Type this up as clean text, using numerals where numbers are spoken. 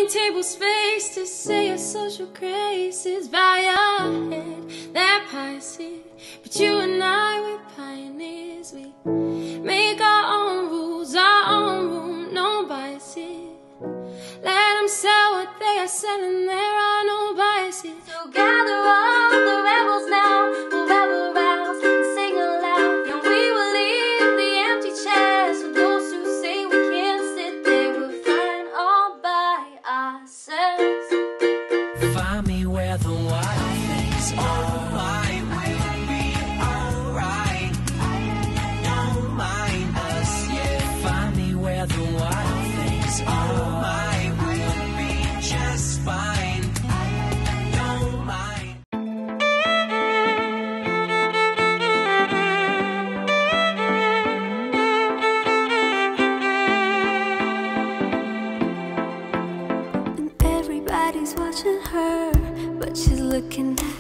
Turning table space to say your social graces via head that pious it. But you and I, we're pioneers. We make our own rules, our own room, no biases. Let them sell what they are selling, there are no biases. So gather up the rebels now, we'll rebel rouse and sing aloud. And we will leave the empty chairs for those who say we can't sit there. We're fine all by ourselves. Find me where the wild things are. I will be alright. Don't mind us, yeah. Find me where the wild things are. I will be just fine. Don't mind. And everybody's watching her, but she's looking at